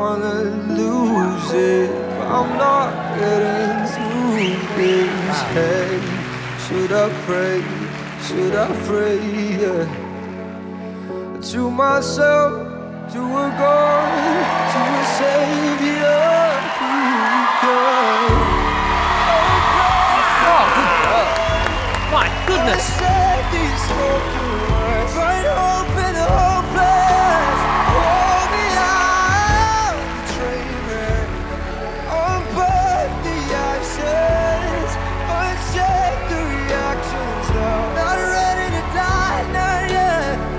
wanna lose it, but I'm not getting through this. Hey, should I pray? Should I pray? Yeah. To myself, to a God, to a Savior who can. Oh, good God. My goodness. I said these spoken